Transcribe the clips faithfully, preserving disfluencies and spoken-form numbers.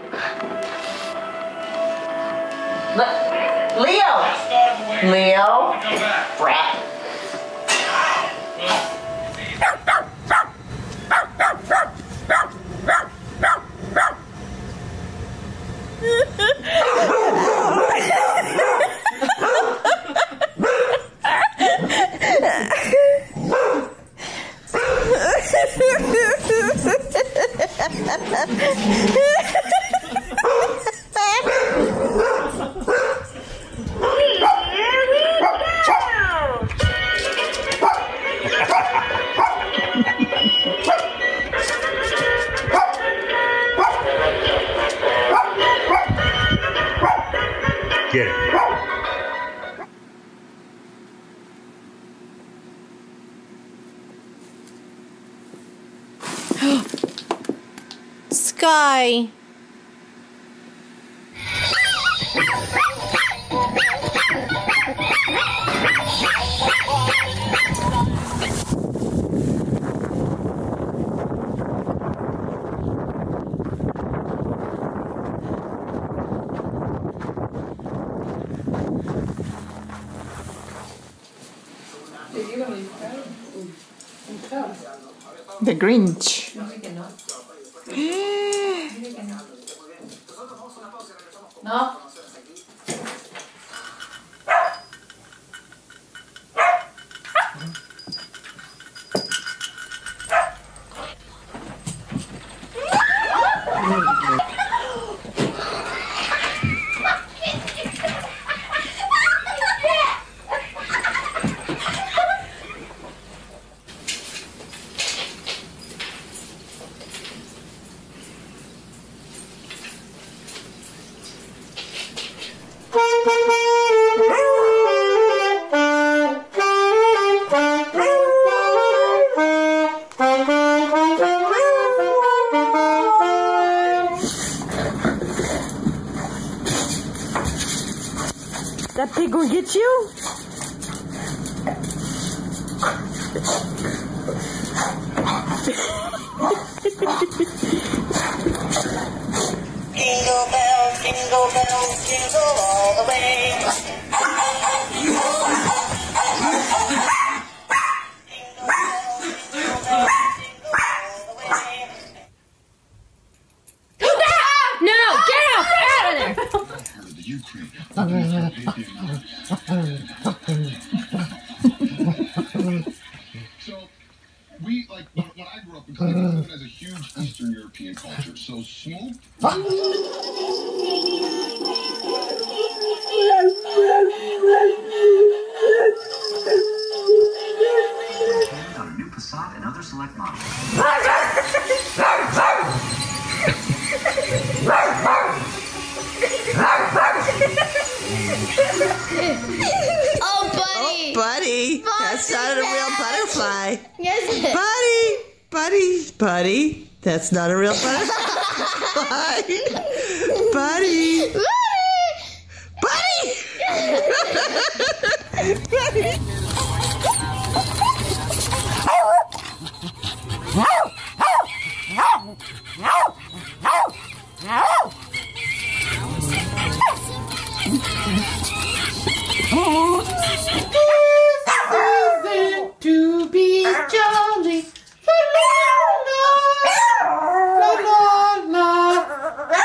Leo! Leo! Rat. Get it. Sky. The Grinch. No. That pig gonna get you? Jingle bells, jingle bells, jingle all the way. No, get out, out of there! So, we, like, when, when I grew up in Cleveland, it has a huge Eastern European culture. So, smoke. On a new Passat and other select models. Oh, buddy. Oh, buddy. That's not a real butterfly. Yes, it is. Buddy. Buddy. Buddy. That's not a real butterfly. Buddy. Buddy. Buddy. To be jolly. La la la la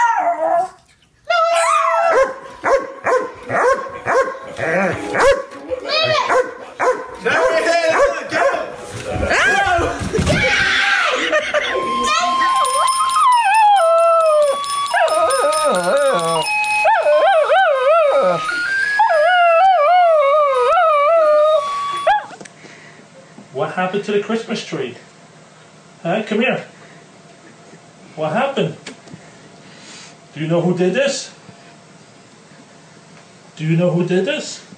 What happened to the Christmas tree? Huh? Come here. What happened? Do you know who did this? Do you know who did this?